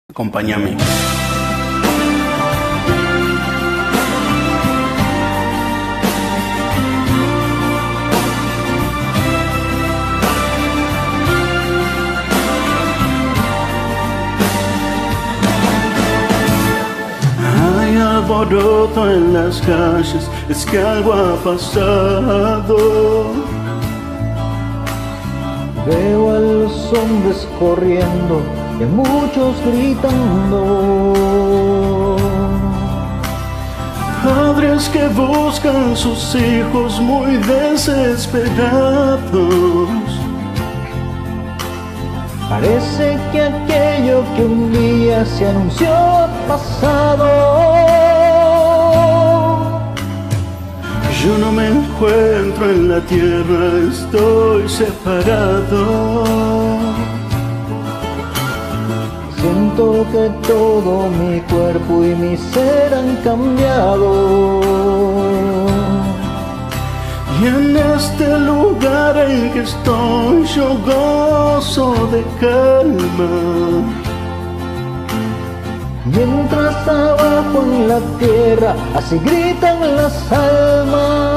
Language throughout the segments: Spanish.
Acompáñame. Hay alboroto en las calles, es que algo ha pasado. Veo a los hombres corriendo y a muchos gritando. Padres que buscan sus hijos muy desesperados. Parece que aquello que un día se anunció ha pasado. Yo no me encuentro en la tierra, estoy separado. Siento que todo mi cuerpo y mi ser han cambiado. Y en este lugar en que estoy yo gozo de calma. Mientras abajo en la tierra así gritan las almas.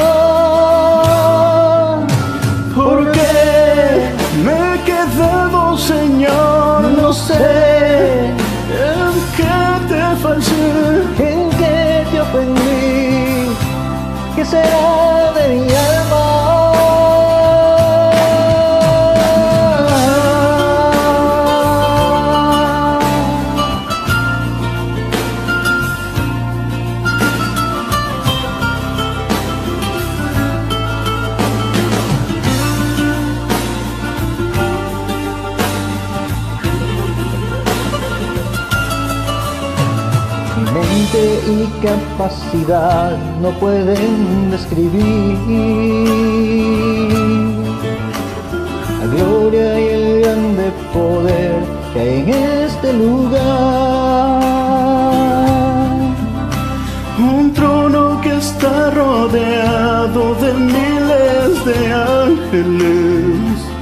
¿Por qué me he quedado, Señor? No sé en qué te fallé, ¿En qué te ofendí? ¿Qué será de mi alma? Mi mente y capacidad no pueden describir la gloria y el grande poder que hay en este lugar. un trono que está rodeado de miles de ángeles.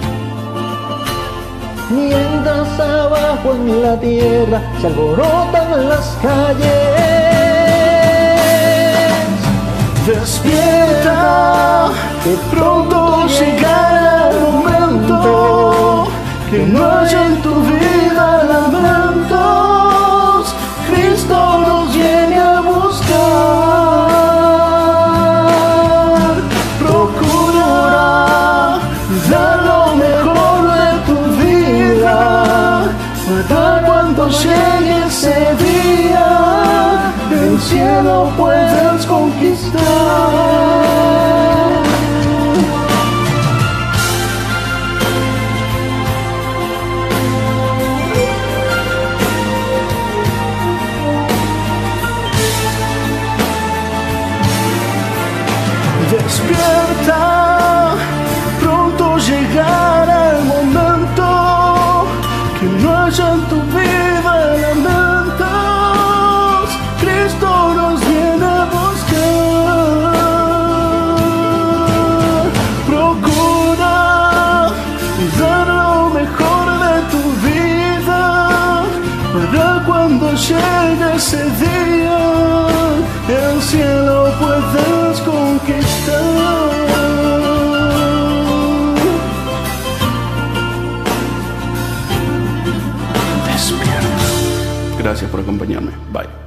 Mientras abajo en la tierra se alborotan las calles. Despierta, que pronto llegará el momento, que no haya en tu vida lamentos. Cristo nos viene a buscar. Procura dar lo mejor de tu vida, para cuando llegue ese día, el cielo puedes conquistar. Despierta, pronto llegará el momento, que no haya en tu vida lamentos. Cristo nos viene a buscar. Procura dar lo mejor de tu vida, para cuando llegue ese día, el cielo puedes conquistar. Despierta. Gracias por acompañarme. Bye.